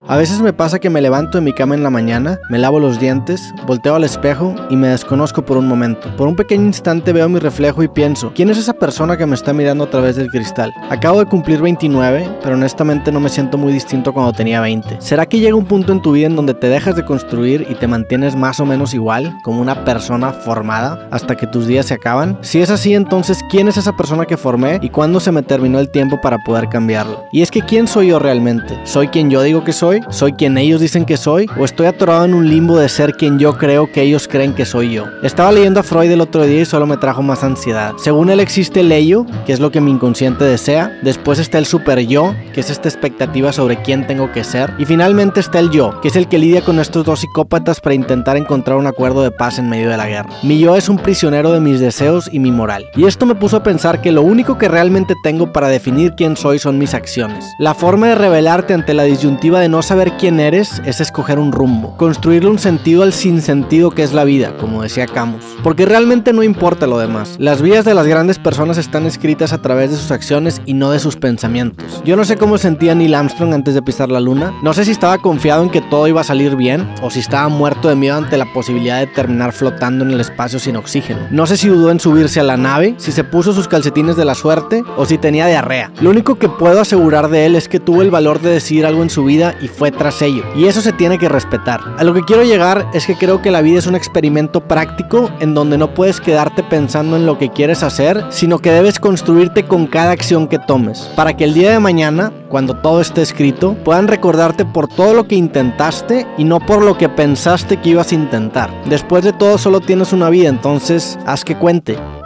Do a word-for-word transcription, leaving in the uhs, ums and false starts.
A veces me pasa que me levanto de mi cama en la mañana, me lavo los dientes, volteo al espejo y me desconozco por un momento. Por un pequeño instante veo mi reflejo y pienso, ¿quién es esa persona que me está mirando a través del cristal? Acabo de cumplir veintinueve, pero honestamente no me siento muy distinto cuando tenía veinte. ¿Será que llega un punto en tu vida en donde te dejas de construir y te mantienes más o menos igual, como una persona formada, hasta que tus días se acaban? Si es así, entonces, ¿quién es esa persona que formé y cuándo se me terminó el tiempo para poder cambiarlo? Y es que, ¿quién soy yo realmente? ¿Soy quien yo digo que soy? ¿Soy quien ellos dicen que soy? ¿O estoy atorado en un limbo de ser quien yo creo que ellos creen que soy yo? Estaba leyendo a Freud el otro día y solo me trajo más ansiedad. Según él existe el ello, que es lo que mi inconsciente desea. Después está el super yo, que es esta expectativa sobre quién tengo que ser. Y finalmente está el yo, que es el que lidia con estos dos psicópatas para intentar encontrar un acuerdo de paz en medio de la guerra. Mi yo es un prisionero de mis deseos y mi moral. Y esto me puso a pensar que lo único que realmente tengo para definir quién soy son mis acciones. La forma de rebelarte ante la disyuntiva de no saber quién eres es escoger un rumbo, construirle un sentido al sinsentido que es la vida, como decía Camus. Porque realmente no importa lo demás. Las vidas de las grandes personas están escritas a través de sus acciones y no de sus pensamientos. Yo no sé cómo sentía Neil Armstrong antes de pisar la luna. No sé si estaba confiado en que todo iba a salir bien o si estaba muerto de miedo ante la posibilidad de terminar flotando en el espacio sin oxígeno. No sé si dudó en subirse a la nave, si se puso sus calcetines de la suerte o si tenía diarrea. Lo único que puedo asegurar de él es que tuvo el valor de decidir algo en su vida y fue tras ello. Y eso se tiene que respetar. A lo que quiero llegar es que creo que la vida es un experimento práctico en donde no puedes quedarte pensando en lo que quieres hacer, sino que debes construirte con cada acción que tomes, para que el día de mañana, cuando todo esté escrito, puedan recordarte por todo lo que intentaste y no por lo que pensaste que ibas a intentar. Después de todo solo tienes una vida, entonces haz que cuente.